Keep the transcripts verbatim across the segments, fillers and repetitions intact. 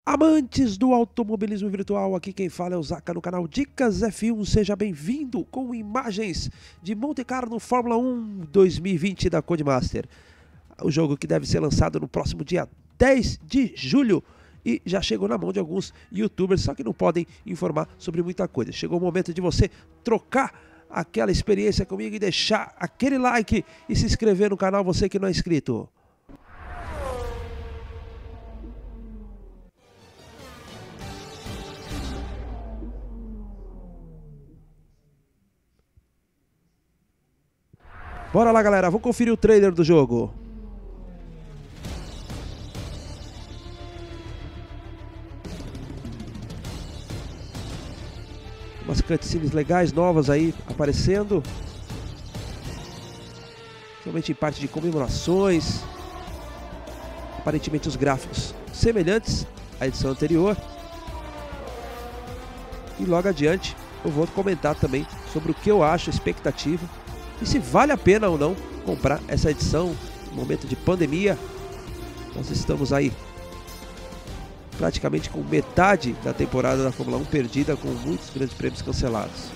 Amantes do automobilismo virtual, aqui quem fala é o Zaka no canal Dicas F um, seja bem-vindo com imagens de Monte Carlo Fórmula um dois mil e vinte da Codemaster. O jogo que deve ser lançado no próximo dia dez de julho e já chegou na mão de alguns youtubers, só que não podem informar sobre muita coisa. Chegou o momento de você trocar aquela experiência comigo e deixar aquele like e se inscrever no canal, você que não é inscrito. Bora lá, galera, vamos conferir o trailer do jogo. Umas cutscenes legais, novas aí, aparecendo. Somente em parte de comemorações. Aparentemente os gráficos semelhantes à edição anterior. E logo adiante eu vou comentar também sobre o que eu acho, expectativa. E se vale a pena ou não comprar essa edição no momento de pandemia. Nós estamos aí praticamente com metade da temporada da Fórmula um perdida, com muitos grandes prêmios cancelados.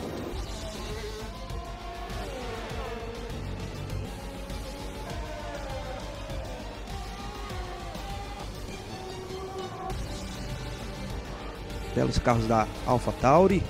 Belos carros da AlphaTauri.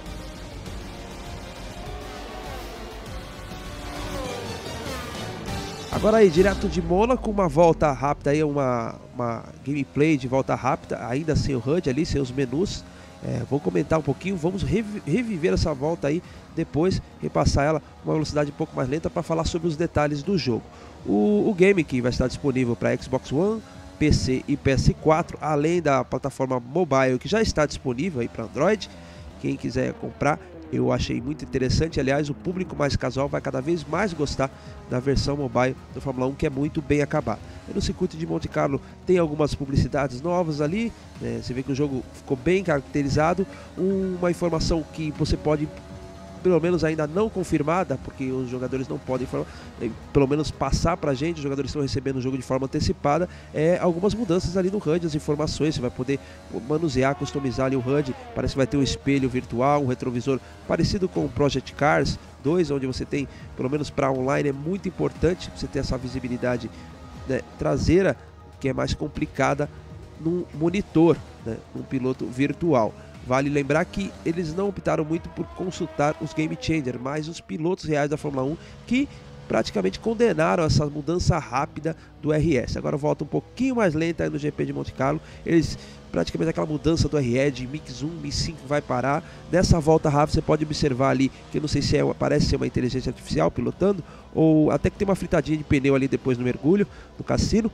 Agora aí, direto de Mônaco, uma volta rápida aí, uma, uma gameplay de volta rápida, ainda sem o H U D ali, sem os menus. É, vou comentar um pouquinho, vamos revi reviver essa volta aí, depois repassar ela uma velocidade um pouco mais lenta para falar sobre os detalhes do jogo. O, o game que vai estar disponível para Xbox One, P C e P S quatro, além da plataforma mobile que já está disponível aí para Android. Quem quiser comprar, eu achei muito interessante. Aliás, o público mais casual vai cada vez mais gostar da versão mobile do Fórmula um, que é muito bem acabada. E no circuito de Monte Carlo tem algumas publicidades novas ali, né? Você vê que o jogo ficou bem caracterizado. Uma informação que você pode, pelo menos ainda não confirmada, porque os jogadores não podem pelo menos passar pra gente, os jogadores estão recebendo o jogo de forma antecipada, é algumas mudanças ali no H U D, as informações, você vai poder manusear, customizar ali o H U D, parece que vai ter um espelho virtual, um retrovisor parecido com o Project Cars dois, onde você tem, pelo menos para online, é muito importante você ter essa visibilidade, né, traseira, que é mais complicada num monitor, né, num piloto virtual. Vale lembrar que eles não optaram muito por consultar os Game Changer, mas os pilotos reais da Fórmula um, que praticamente condenaram essa mudança rápida do R S. Agora volta um pouquinho mais lenta aí no G P de Monte Carlo. Eles praticamente aquela mudança do R E de mix um, mix cinco vai parar. Nessa volta rápida você pode observar ali, que eu não sei se é, parece ser uma inteligência artificial pilotando, ou até que tem uma fritadinha de pneu ali depois no mergulho, no cassino,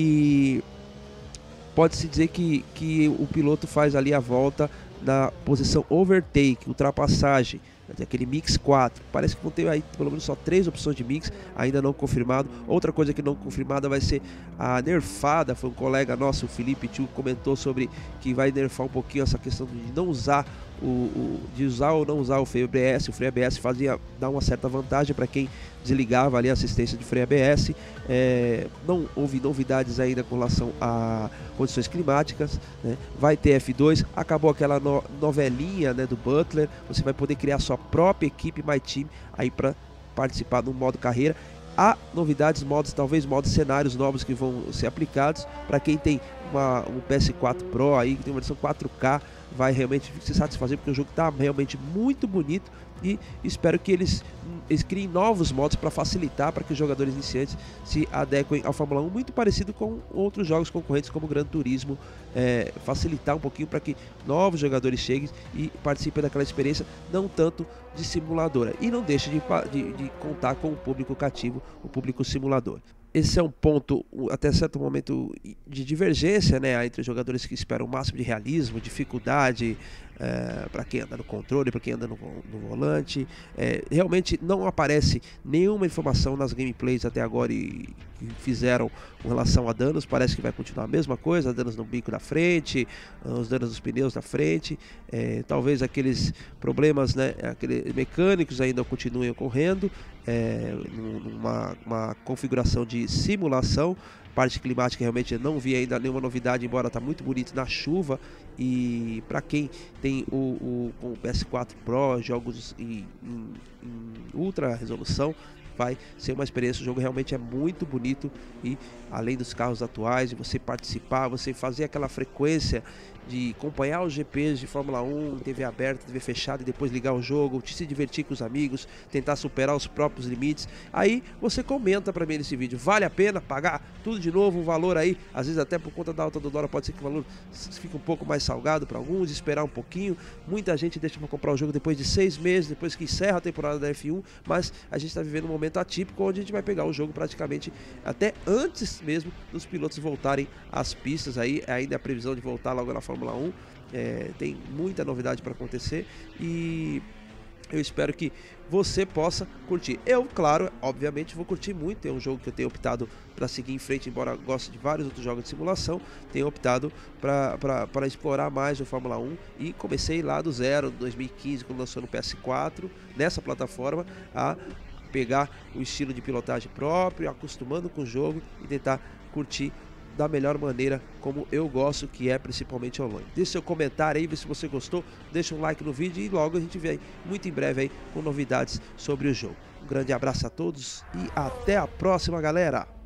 e pode-se dizer que, que o piloto faz ali a volta na posição overtake, ultrapassagem, aquele mix quatro. Parece que vão ter aí pelo menos só três opções de mix, ainda não confirmado. Outra coisa que não confirmada vai ser a nerfada. Foi um colega nosso, o Felipe Tio, comentou sobre que vai nerfar um pouquinho essa questão de não usar o, o de usar ou não usar o freio A B S. O freio A B S fazia dar uma certa vantagem para quem desligava ali a assistência de freio A B S. É, não houve novidades ainda com relação a condições climáticas, né? Vai ter F dois, acabou aquela no, novelinha, né, do Butler. Você vai poder criar sua própria equipe My Team aí para participar do modo carreira. Há novidades, modos, talvez modos cenários novos que vão ser aplicados para quem tem uma, um P S quatro Pro aí, que tem uma versão quatro K, vai realmente se satisfazer, porque o jogo está realmente muito bonito. E espero que eles, eles criem novos modos para facilitar, para que os jogadores iniciantes se adequem ao Fórmula um, muito parecido com outros jogos concorrentes como o Gran Turismo, é, facilitar um pouquinho para que novos jogadores cheguem e participem daquela experiência, não tanto de simuladora. E não deixe de, de, de contar com o público cativo, o público simulador. Esse é um ponto, até certo momento, de divergência, né, entre os jogadores que esperam o máximo de realismo, dificuldade, é, para quem anda no controle, para quem anda no, no volante. É, realmente não aparece nenhuma informação nas gameplays até agora e, que fizeram com relação a danos. Parece que vai continuar a mesma coisa, danos no bico da frente, os danos dos pneus da frente, é, talvez aqueles problemas, né, aqueles mecânicos ainda continuem ocorrendo, é, numa uma configuração de simulação, parte climática realmente eu não vi ainda nenhuma novidade, embora tá muito bonito na chuva. E para quem tem o, o, o P S quatro Pro, jogos em, em, em ultra resolução, vai ser uma experiência. O jogo realmente é muito bonito e além dos carros atuais, de você participar, você fazer aquela frequência de acompanhar os G Ps de Fórmula um, T V aberta, T V fechada e depois ligar o jogo, se divertir com os amigos, tentar superar os próprios limites. Aí você comenta para mim nesse vídeo, vale a pena pagar tudo de novo, o valor aí, às vezes até por conta da alta do dólar pode ser que o valor fique um pouco mais salgado para alguns, esperar um pouquinho. Muita gente deixa para comprar o jogo depois de seis meses, depois que encerra a temporada da F um, mas a gente está vivendo um momento atípico onde a gente vai pegar o jogo praticamente até antes mesmo dos pilotos voltarem às pistas. Aí ainda a previsão de voltar logo na Fórmula um, é, tem muita novidade para acontecer e eu espero que você possa curtir. Eu, claro, obviamente vou curtir muito. É um jogo que eu tenho optado para seguir em frente, embora eu goste de vários outros jogos de simulação. Tenho optado para explorar mais o Fórmula um e comecei lá do zero, em dois mil e quinze, quando lançou no P S quatro, nessa plataforma, a pegar o estilo de pilotagem próprio, acostumando com o jogo e tentar curtir da melhor maneira como eu gosto, que é principalmente online. Deixe seu comentário aí, vê se você gostou, deixa um like no vídeo e logo a gente vê aí, muito em breve aí, com novidades sobre o jogo. Um grande abraço a todos e até a próxima, galera!